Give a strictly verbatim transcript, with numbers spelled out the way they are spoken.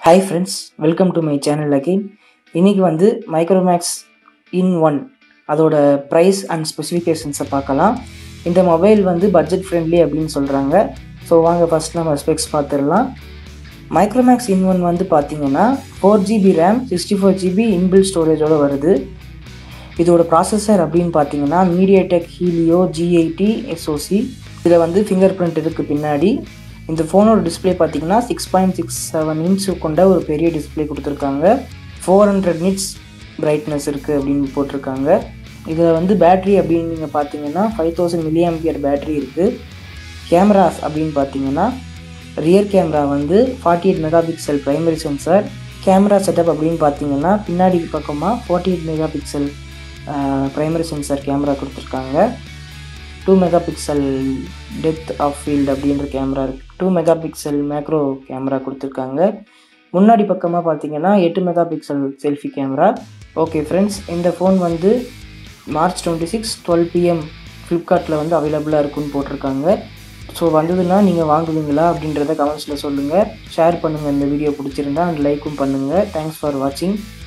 Hi friends, welcome to my channel again. இன்னைக்கு வந்து Micromax in one அதோட price and ஸ்பெசிஃபிகேஷன்ஸை பார்க்கலாம். இந்த மொபைல் வந்து பட்ஜெட் ஃப்ரெண்ட்லி அப்படின்னு சொல்கிறாங்க. ஸோ வாங்க ஃபஸ்ட் நம்ம ஸ்பெக்ஸ் பார்த்துடலாம். மைக்ரோமேக்ஸ் இன் ஒன் வந்து பார்த்தீங்கன்னா four GB RAM sixty four GB inbuilt ஸ்டோரேஜோடு வருது. இதோட ப்ராசஸர் அப்படின்னு பார்த்தீங்கன்னா MediaTek Helio G eighty SoC. இதில் வந்து ஃபிங்கர் பிரிண்ட் இருக்குது பின்னாடி. இந்த ஃபோனோட டிஸ்பிளே பார்த்தீங்கன்னா six point six seven inch கொண்ட ஒரு பெரிய டிஸ்பிளே கொடுத்துருக்காங்க. ஃபோர் ஹண்ட்ரட் நிட்ஸ் பிரைட்னஸ் இருக்குது அப்படின்னு போட்டிருக்காங்க. இதில் வந்து பேட்ரி அப்படின்னு நீங்கள் பார்த்தீங்கன்னா ஃபைவ் தௌசண்ட் மில்லியம்பியர் பேட்ரி இருக்குது. கேமராஸ் அப்படின்னு பார்த்தீங்கன்னா ரியர் கேமரா வந்து forty eight mega pixel primary sensor. Camera setup அப்படின்னு பார்த்தீங்கன்னா பின்னாடி பக்கமாக forty eight mega pixel primary sensor camera கொடுத்துருக்காங்க. Two mega pixel depth of field அப்படின்ற கேமரா இருக்குது. Two mega pixel macro camera கொடுத்துருக்காங்க. முன்னாடி பக்கமாக பார்த்தீங்கன்னா எட்டு mega pixel selfie camera. Okay friends, இந்த ஃபோன் வந்து March twenty six twelve PM ஃப்ளிப்கார்ட்டில் வந்து அவைலபிளாக இருக்குன்னு போட்டிருக்காங்க. ஸோ வந்ததுன்னா நீங்கள் வாங்குவீங்களா அப்படின்றத கமெண்ட்ஸில் சொல்லுங்கள். ஷேர் பண்ணுங்கள் இந்த வீடியோ பிடிச்சிருந்தா அண்ட் லைக்கும் பண்ணுங்கள். தேங்க்ஸ் ஃபார் வாட்சிங்.